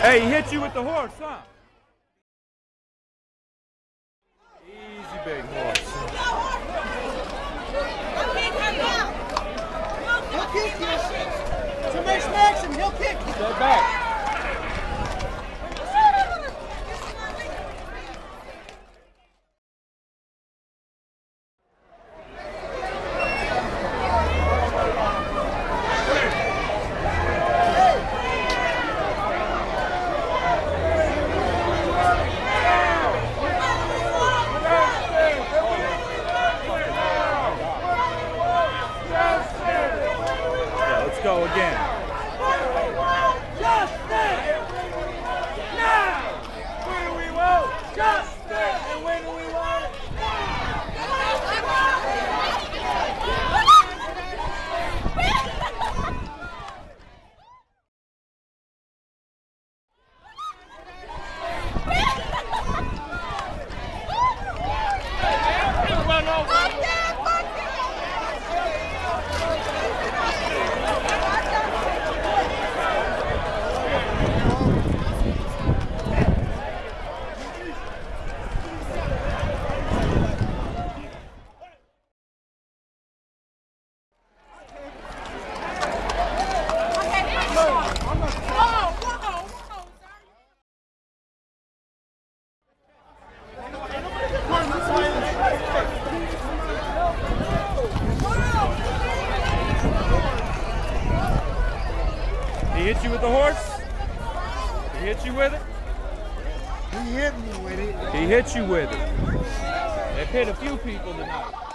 Hey, he hit you with the horse, huh? Easy, big horse. He'll kick you. Somebody smacks him, he'll kick you. Step back. Go again. Justice! Now! When do we want justice? And when do we want it? Run over. He hit you with the horse? He hit you with it? He hit me with it. He hit you with it. They've hit a few people tonight.